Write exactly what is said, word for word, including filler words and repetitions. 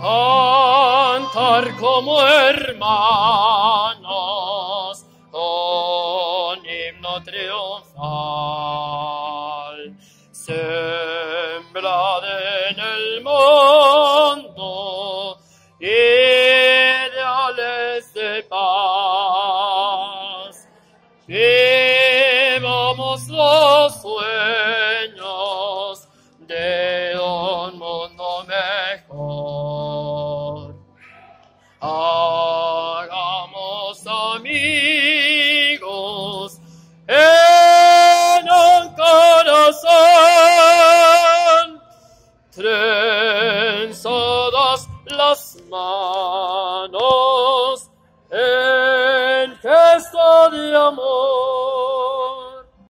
cantar como hermanos con himno triunfal, sembrad en el mundo ideales de paz, vivamos los sueños de un mundo mejor. Hagamos amigos en un corazón, trenzadas las manos en gesto de amor.